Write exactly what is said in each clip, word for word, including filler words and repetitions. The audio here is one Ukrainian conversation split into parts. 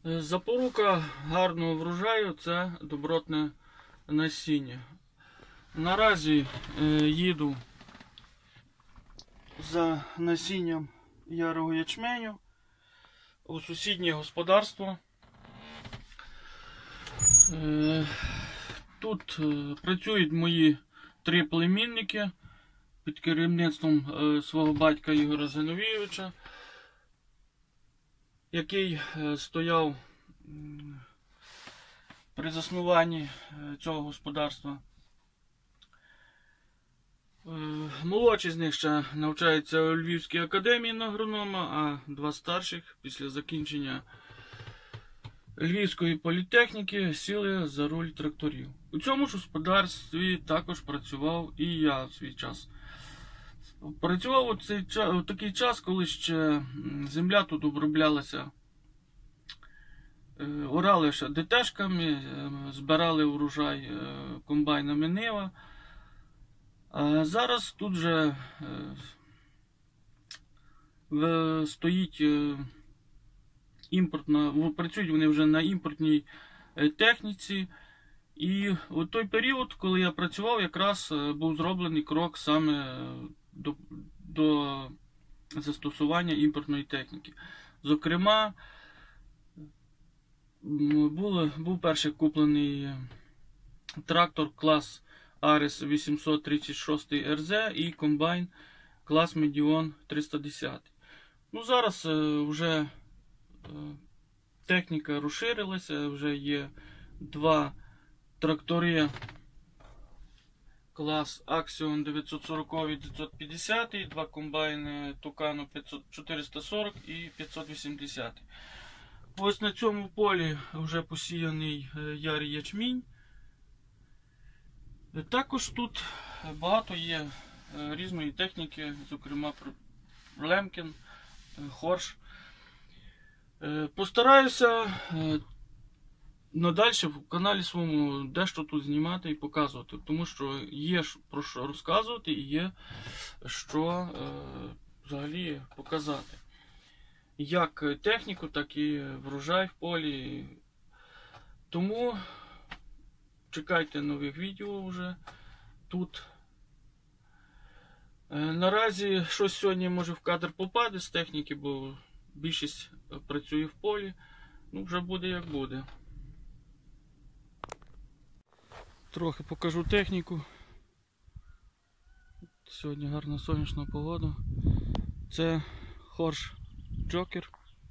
Запорука гарного врожаю – це добротне насіння. Наразі їду за насінням ярого ячменю у сусіднє господарство. Тут працюють мої три племінники під керівництвом свого батька Ігоря Зиновійовича, який стояв при заснуванні цього господарства. Молодший з них ще навчається у Львівській академії на агронома, а два старших після закінчення Львівської політехніки сіли за руль тракторів. У цьому ж господарстві також працював і я в свій час. Працював у, цей, у такий час, коли ще земля тут оброблялася. Орали ще ДТшками, збирали урожай комбайнами Нива. А зараз тут же стоїть імпортна, працюють вони вже на імпортній техніці. І у той період, коли я працював, якраз був зроблений крок саме до, до застосування імпортної техніки. Зокрема, був, був перший куплений трактор клас Арес вісімсот тридцять шість ер зет і комбайн клас Медіон триста десять. Ну, зараз вже техніка розширилася, вже є два трактори клас Axion дев'ятсот сорок дев'ятсот п'ятдесят, два комбайни Tucano чотириста сорок і п'ятсот вісімдесят. Ось на цьому полі вже посіяний ярий ячмінь. Також тут багато є різної техніки, зокрема Лемкін, Хорш. Постараюся надалі в каналі своєму дещо тут знімати і показувати, тому що є про що розказувати і є що взагалі показати. Як техніку, так і врожай в полі. Тому чекайте нових відео вже тут. Наразі щось сьогодні може в кадр попаде з техніки, бо більшість працює в полі. Ну, вже буде як буде. Трохи покажу техніку. Сьогодні гарна сонячна погода. Це Хорш Джокер.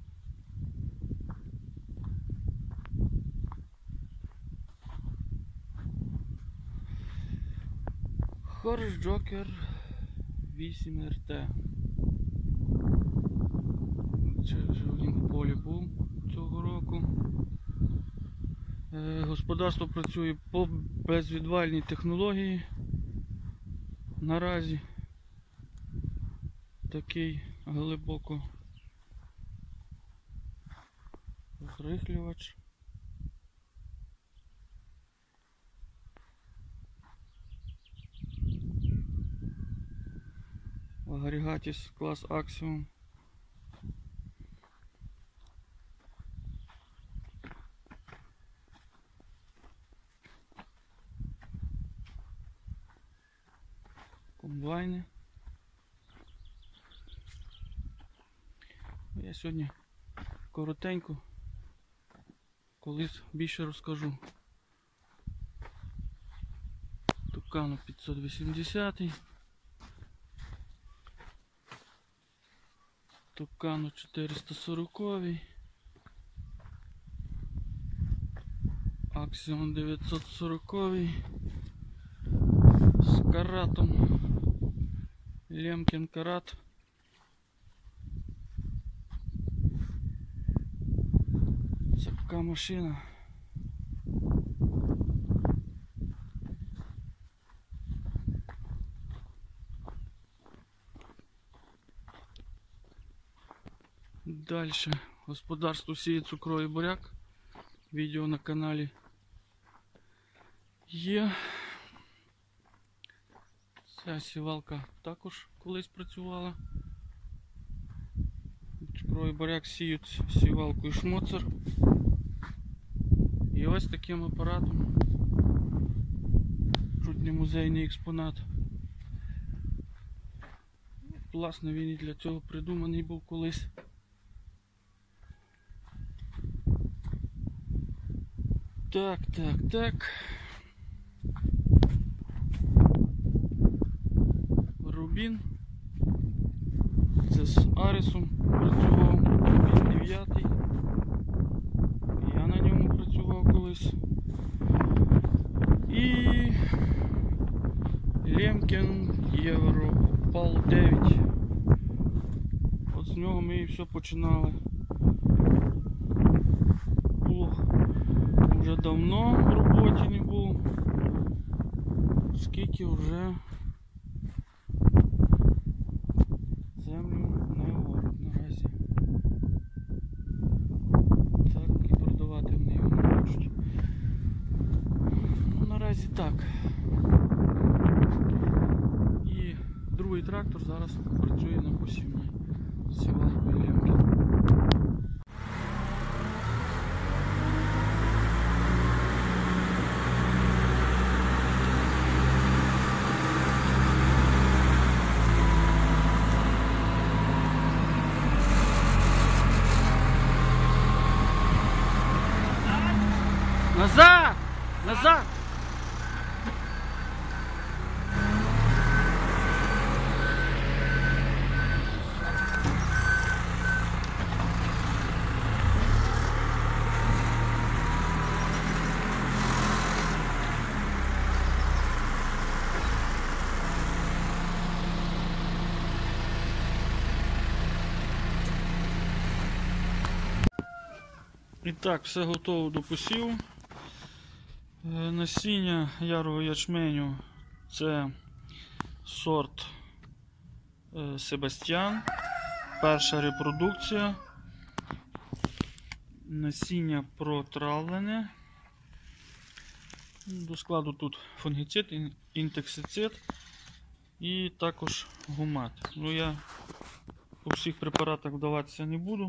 Хорш Джокер вісім ер те. Він в полі був цього року. Господарство працює по безвідвальній технології. Наразі такий глибоко розрихлювач. Агрегатіс клас Axion. Комбайни. Я сьогодні коротенько, колись більше розкажу. Tucano п'ятсот вісімдесят, Tucano чотириста сорок, Axion дев'ятсот сорок з каратом, Лемкін карат. Це така машина. Далі господарство сіє цукровий буряк. Відео на каналі є. Ця сівалка також колись працювала. Цукровий буряк сіють сівалкою Шмоцер. ось таким апаратом. Чуть не музейний експонат. Власне, він і для цього придуманий був колись. Так, так, так. Рубін. Це з Арисом працював. Рубін дев'ятий. Я на ньому працював колись. І Лемкін Європал дев'ять. От з нього ми і все починали. Плуг вже давно в роботі не був. Скільки вже землю не оруть наразі. Так, і продавати вони його не хочуть. Ну, наразі так. І другий трактор зараз працює на посівній сівалкою Лемкін. Назад! Назад! І так, все готово до посіву. Насіння ярого ячменю – це сорт Себастьян, перша репродукція. Насіння протравлене. До складу тут фунгіцид, інсектицид і також гумат. Ну, я по всіх препаратах вдаватися не буду,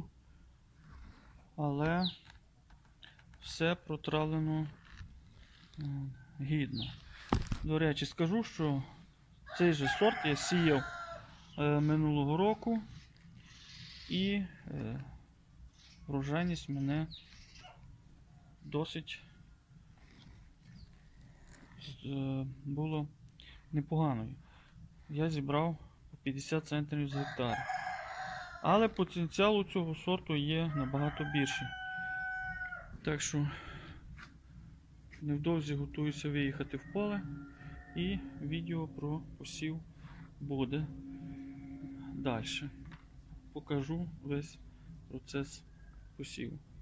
але все протравлено гідно. До речі, скажу, що цей же сорт я сіяв е, минулого року, і е, врожайність мене досить е, було непоганою. Я зібрав по п'ятдесят центнерів з гектара. Але потенціал у цього сорту є набагато більший. Так що невдовзі готуюся виїхати в поле, і відео про посів буде далі. Покажу весь процес посіву.